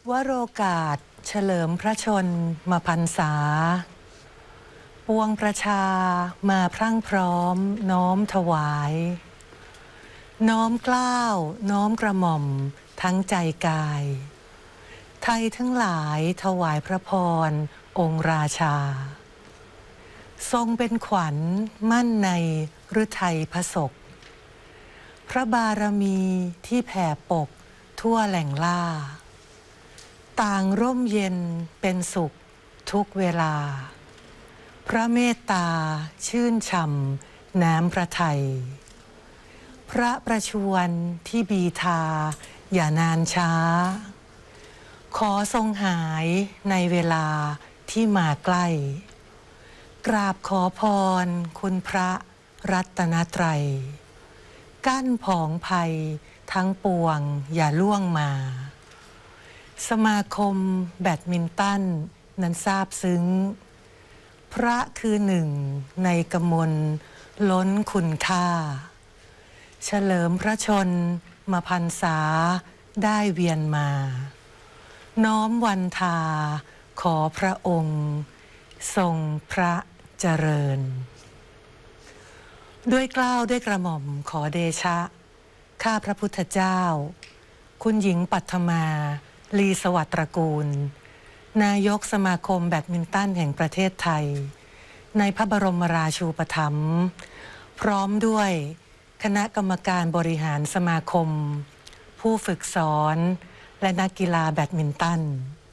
วโรกาสเฉลิมพระชนมพรรษาปวงประชามาพรั่งพร้อมน้อมถวายน้อมเกล้าน้อมกระหม่อมทั้งใจกายไทยทั้งหลายถวายพระพรองค์ราชาทรงเป็นขวัญมั่นในฤทัยพศกพระบารมีที่แผ่ปกทั่วแหล่งล่าต่างร่มเย็นเป็นสุขทุกเวลาพระเมตตาชื่นช่ำน้ำพระทัยพระประชวรที่บีทาอย่านานช้าขอทรงหายในเวลาที่มาใกล้กราบขอพรคุณพระรัตนตรัยกั้นผองภัยทั้งปวงอย่าล่วงมาสมาคมแบดมินตันนั้นซาบซึ้งพระคือหนึ่งในกมลล้นคุณค่าเฉลิมพระชนมพรรษาได้เวียนมาน้อมวันทาขอพระองค์ทรงพระเจริญด้วยเกล้าด้วยกระหม่อมขอเดชะข้าพระพุทธเจ้าคุณหญิงปัทมาลีสวัสดิ์ตระกูลนายกสมาคมแบดมินตันแห่งประเทศไทยในพระบรมราชูปถัมภ์พร้อมด้วยคณะกรรมการบริหารสมาคมผู้ฝึกสอนและนักกีฬาแบดมินตัน